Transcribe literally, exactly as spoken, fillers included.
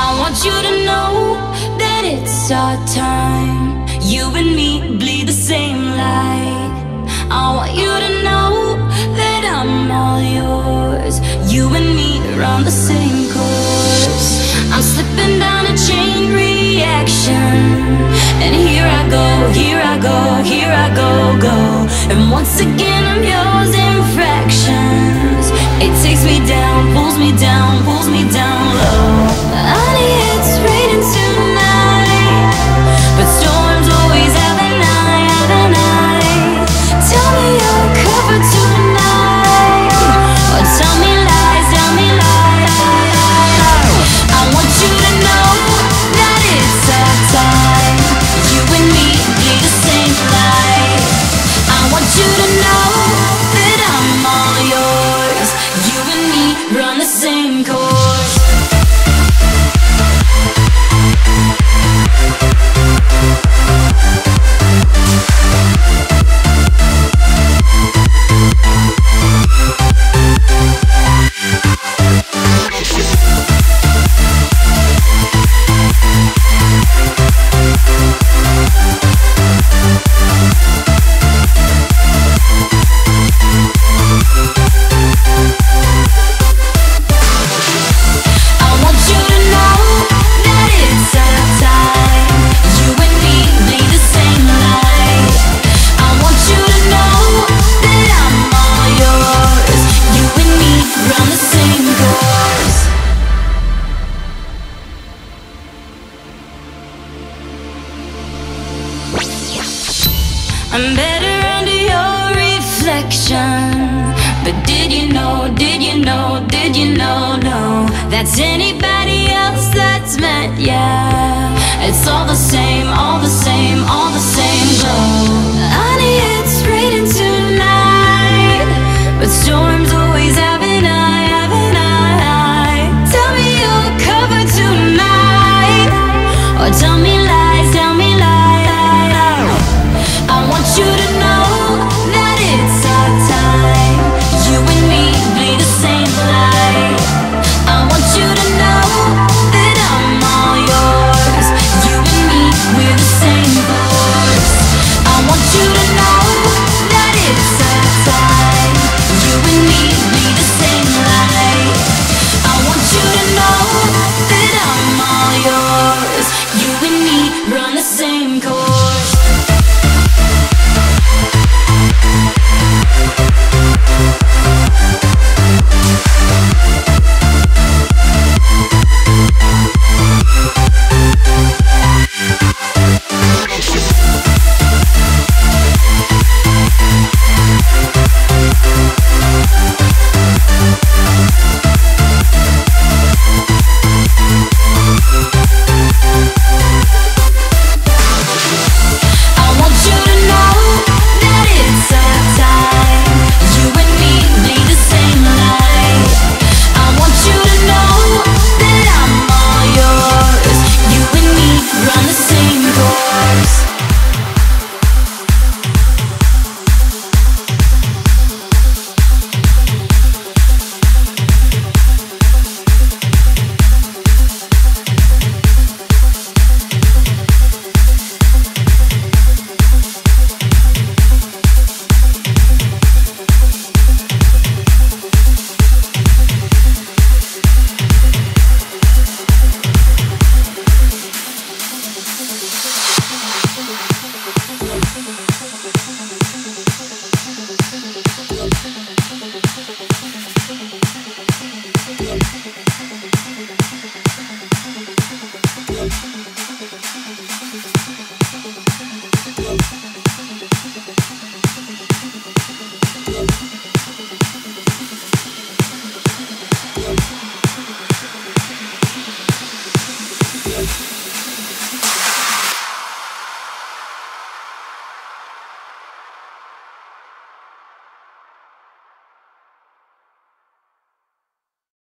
want you to know that it's our time. You and me bleed the same light. I want you to know that I'm all yours. You and me run the same course. I'm slipping down a chain reaction, and here I go, here I go, here I go, go. And once again I'm yours in fractions. It takes me down, pulls me down, pulls me down low. Honey, it's raining tonight, but storms always have a night, have a night. Tell me you're covered tonight, or tell me lies, tell me lies. I want you to know that it's our time. You and me bleed the same light. I want you to know that I'm all yours. You and me run the same course. I'm better under your reflection. But did you know, did you know, did you know, no, that's anybody else that's meant, yeah. It's all the same, all the same, all the same glow. Honey, it's raining tonight, but storm